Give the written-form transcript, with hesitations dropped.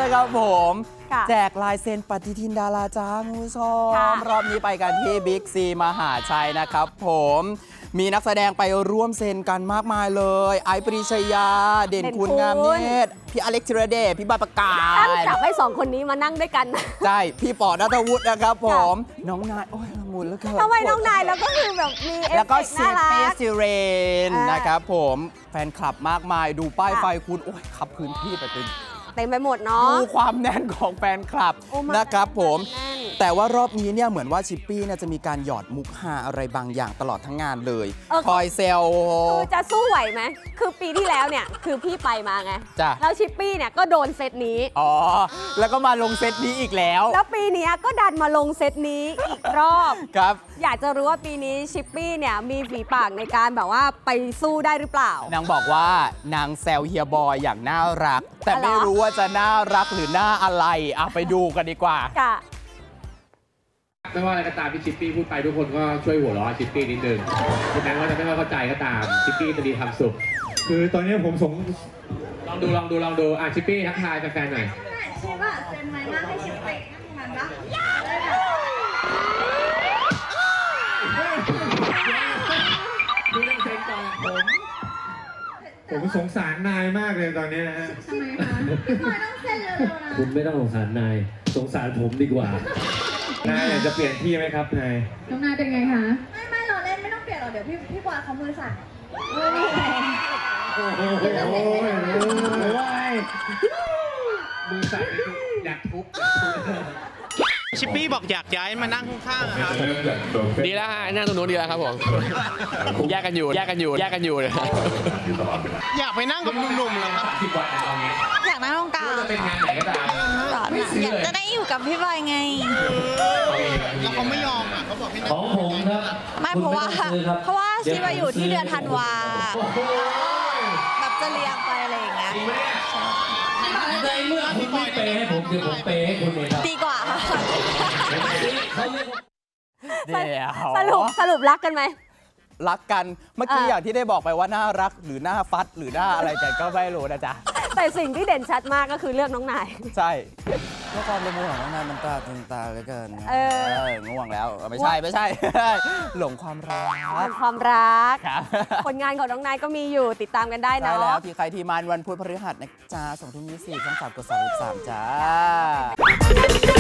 นะครับผมแจกลายเซ็นปฏิทินดาราจ้าคุณผู้ชมรอบนี้ไปกันที่บิ๊กซีมหาชัยนะครับผมมีนักแสดงไปร่วมเซ็นกันมากมายเลยไอซ์ปรีชยาเด่นคุณงามเนตรพี่อเล็กธีรเดชพี่บอยประกาศจับให้2คนนี้มานั่งด้วยกันใช่พี่ปอณัฐวุฒินะครับผมน้องนายโอ้ยละมุนแล้วเกินทำไมน้องนายแล้วก็คือแบบมีเอฟเฟกต์แล้วก็เซเปซิเรนนะครับผมแฟนคลับมากมายดูป้ายไฟคุณโอ้ยขับพื้นที่ไปเป็นเต็มไปหมดเนาะดูความแน่นของแฟนคลับนะครับผมแต่ว่ารอบนี้เนี่ยเหมือนว่าชิปปี้จะมีการหยอดมุกฮาอะไรบางอย่างตลอดทั้งงานเลยคอยเซลคือจะสู้ไหวไหมคือปีที่แล้วเนี่ยคือพี่ไปมาไงแล้วชิปปี้เนี่ยก็โดนเซตนี้อ๋อแล้วก็มาลงเซตนี้อีกแล้วปีนี้ก็ดันมาลงเซตนี้อีกรอบครับอยากจะรู้ว่าปีนี้ชิปปี้เนี่ยมีฝีปากในการแบบว่าไปสู้ได้หรือเปล่านางบอกว่านางแซวเฮียบอยอย่างน่ารักแต่ไม่รู้ว่าจะน่ารักหรือน่าอะไรไปดูกันดีกว่าไม่ว่าอะไรก็ตามที่ชิปปี้พูดไปทุกคนก็ช่วยหัวเราะชิปปี้นิดนึงถึงแม้ว่าจะไม่ค่อยเข้าใจก็ตามชิปปี้จะมีความสุขคือตอนนี้ผมลองดูชิปปี้ทักทายแฟนๆหน่อยชิปอะเซ็นไหมมากให้ชิปเตะนั่นปะดูเรื่องเซ็นก่อนผมสงสารนายมากเลยตอนนี้นะฮะทำไมคะพี่บอยต้องเซ็นเร็วๆนะคุณไม่ต้องสงสารนายสงสารผมดีกว่านายอยากจะเปลี่ยนที่ไหมครับนายน้องนายเป็นไงคะไม่เราเล่นไม่ต้องเปลี่ยนหรอกเดี๋ยวพี่บอยเขามือสั่นไม่เป็นไรมือสั่นอยากทุบชิปปี้บอกอยากย้ายมานั่งข้างๆครับดีแล้วฮะนั่งตรงนู้นดีแล้วครับผมแยกกันอยู่เลยอยากไปนั่งกับหนุ่มๆเหรอครับอยากนั่งตรงกลางเป็นงานไหนก็ตามอยากจะได้อยู่กับพี่บอยไงแล้วเขาไม่ยอมเขาบอกให้นั่งของผมครับไม่เพราะว่าชิปอยู่ที่เดือนธันวาแบบจะเลี้ยงไปอะไรอย่างเงี้ยในเมื่อคุณไม่เปย์ให้ผมเดี๋ยวผมเปย์ให้คุณเองครับดีกว่าสรุปรักกันไหมรักกันเมื่อกี้อย่างที่ได้บอกไปว่าน่ารักหรือหน้าฟัดหรือหน้าอะไรกันก็ไม่รู้นะจ๊ะแต่สิ่งที่เด่นชัดมากก็คือเลือกน้องนายใช่เพราะความละมุนของน้องนายมันตาตึงตาเหลือเกินง่วงแล้วไม่ใช่หลงความรักผลงานของน้องนายก็มีอยู่ติดตามกันได้เนาะใช่แล้วที่ใครที่มันวันพุธพฤหัสนะจ๊ะ20:24ช่อง3 กด 33จ้า